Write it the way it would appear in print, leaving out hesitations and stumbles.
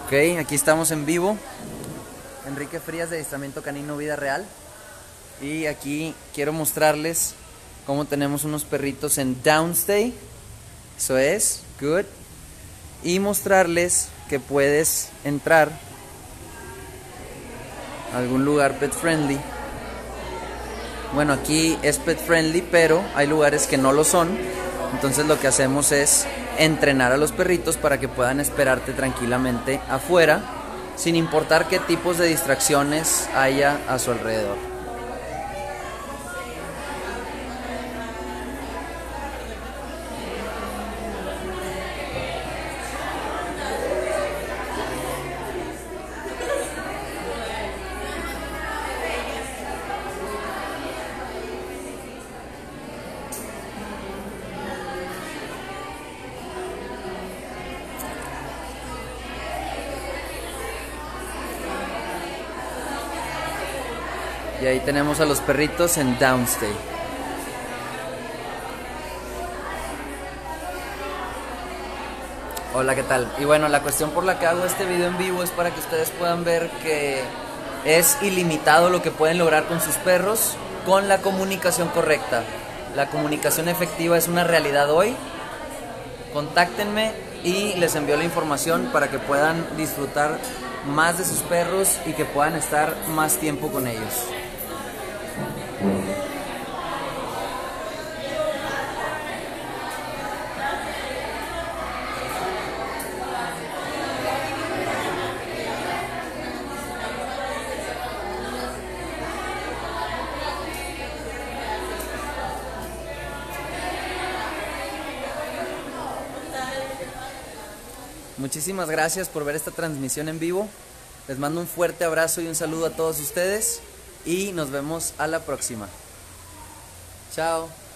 Ok, aquí estamos en vivo. Enrique Frías de Adiestramiento Canino Vida Real. Y aquí quiero mostrarles cómo tenemos unos perritos en Downstay. Eso es, good. Y mostrarles que puedes entrar a algún lugar pet friendly. Bueno, aquí es pet friendly, pero hay lugares que no lo son. Entonces lo que hacemos es entrenar a los perritos para que puedan esperarte tranquilamente afuera, sin importar qué tipos de distracciones haya a su alrededor. Y ahí tenemos a los perritos en Downstay. Hola, ¿qué tal? Y bueno, la cuestión por la que hago este video en vivo es para que ustedes puedan ver que es ilimitado lo que pueden lograr con sus perros con la comunicación correcta. La comunicación efectiva es una realidad hoy. Contáctenme y les envío la información para que puedan disfrutar más de sus perros y que puedan estar más tiempo con ellos. Muchísimas gracias por ver esta transmisión en vivo. Les mando un fuerte abrazo y un saludo a todos ustedes y nos vemos a la próxima. Chao.